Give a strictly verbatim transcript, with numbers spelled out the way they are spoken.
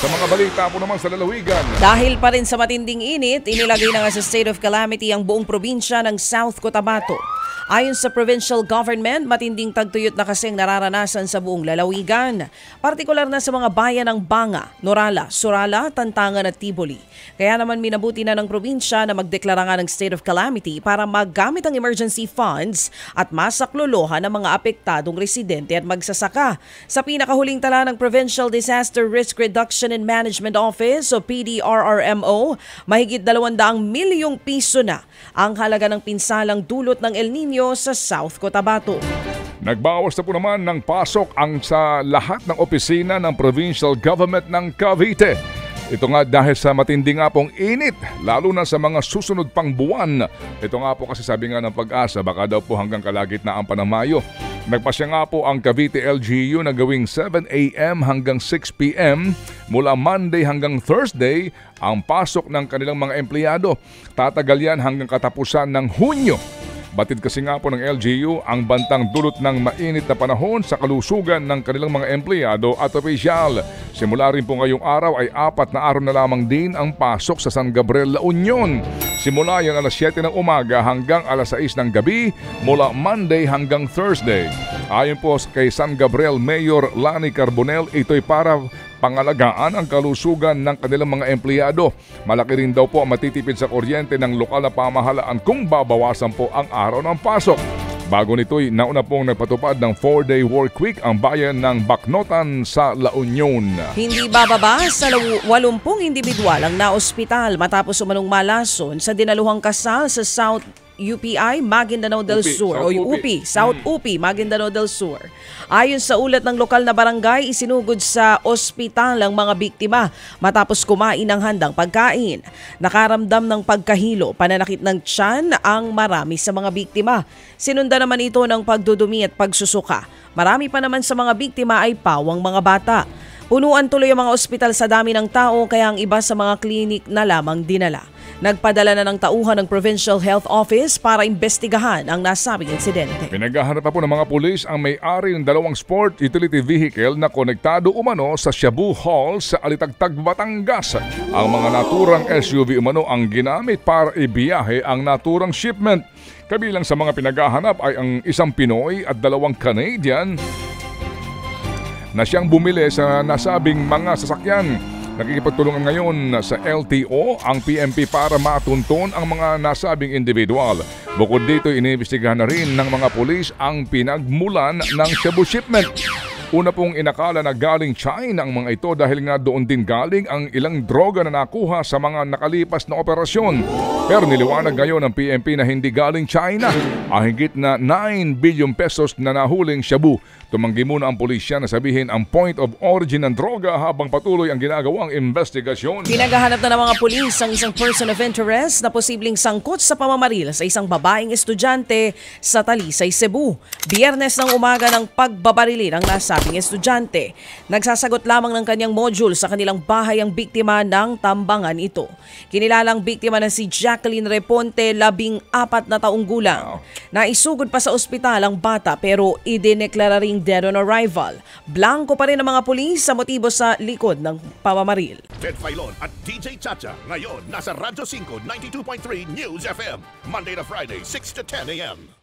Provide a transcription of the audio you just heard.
Sa mga balita po naman sa lalawigan. Dahil pa rin sa matinding init, inilagay na nga sa state of calamity ang buong probinsya ng South Cotabato. Ayon sa provincial government, matinding tagtuyot na kasing nararanasan sa buong lalawigan. Partikular na sa mga bayan ng Banga, Norala, Surala, Tantangan at Tiboli. Kaya naman minabuti na ng probinsya na magdeklara nga ng state of calamity para maggamit ang emergency funds at masaklolohan ng mga apektadong residente at magsasaka. Sa pinakahuling tala ng Provincial Disaster Risk Reduction and Management Office o P D R R M O, mahigit dalawang milyong piso na ang halaga ng pinsalang dulot ng El Nino sa South Cotabato. Nagbawas na po naman ng pasok ang sa lahat ng opisina ng provincial government ng Cavite. Ito nga dahil sa matindi nga pong init, lalo na sa mga susunod pang buwan. Ito nga po kasi sabi nga ng Pag-asa, baka daw po hanggang kalagitnaan pa ng Mayo. Nagpasya nga po ang Cavite L G U na gawing seven a m hanggang six p m mula Monday hanggang Thursday ang pasok ng kanilang mga empleyado. Tatagal yan hanggang katapusan ng Hunyo. Batid kasi nga po ng L G U ang bantang dulot ng mainit na panahon sa kalusugan ng kanilang mga empleyado at opisyal. Simula rin po ngayong araw ay apat na araw na lamang din ang pasok sa San Gabriel, La Union. Simula yan alas siyete ng umaga hanggang alas sais ng gabi mula Monday hanggang Thursday. Ayon po kay San Gabriel Mayor Lani Carbonell, ito'y para pangalagaan ang kalusugan ng kanilang mga empleyado. Malaki rin daw po ang matitipid sa kuryente ng lokal na pamahalaan kung babawasan po ang araw ng pasok. Bago nito'y nauna pong nagpatupad ng four-day work week ang bayan ng Bacnotan sa La Union. Hindi bababa sa walumpung individual ang naospital matapos umanong malason sa dinaluhang kasal sa South U P I, Maguindanao del Upi, Sur, South o U P, South U P, Maguindanao del Sur. Ayon sa ulat ng lokal na barangay, isinugod sa ospital ang mga biktima matapos kumain ng handang pagkain. Nakaramdam ng pagkahilo, pananakit ng tiyan ang marami sa mga biktima. Sinunda naman ito ng pagdudumi at pagsusuka. Marami pa naman sa mga biktima ay pawang mga bata. Punuan tuloy ang mga ospital sa dami ng tao kaya ang iba sa mga klinik na lamang dinala. Nagpadala na ng tauhan ng Provincial Health Office para imbestigahan ang nasabing insidente. Pinaghahanap pa po ng mga pulis ang may-ari ng dalawang sport utility vehicle na konektado umano sa Shabu Hall sa Alitagtag, Batangas. Ang mga naturang S U V umano ang ginamit para ibiyahe ang naturang shipment. Kabilang sa mga pinaghahanap ay ang isang Pinoy at dalawang Canadian na siyang bumili sa nasabing mga sasakyan. Nakikipagtulungan ngayon sa L T O ang P M P para matunton ang mga nasabing individual. Bukod dito, iniimbestigahan na rin ng mga pulis ang pinagmulan ng Shabu shipment. Una pong inakala na galing China ang mga ito dahil nga doon din galing ang ilang droga na nakuha sa mga nakalipas na operasyon. Pero niliwanag ngayon ng P M P na hindi galing China ang higit na nine billion pesos na nahuling shabu. Tumanggi muna ang pulisya na sabihin ang point of origin ng droga habang patuloy ang ginagawang investigasyon. Pinaghahanap na ng mga pulis ang isang person of interest na posibleng sangkot sa pamamaril sa isang babaeng estudyante sa Talisay, Cebu. Biyernes ng umaga ng pagbabarili ng nasabing estudyante. Nagsasagot lamang ng kanyang module sa kanilang bahay ang biktima ng tambangan ito. Kinilalang biktima na si Jacqueline Reponte, labing apat na taong gulang. Naisugod pa sa ospital ang bata pero idineklara ring dead on arrival. Blanco pa rin ang mga pulis sa motibo sa likod ng pamamaril. Ted Filon at D J Chacha ngayon nasa Radyo five ninety-two point three News F M. Monday to Friday, six to ten a m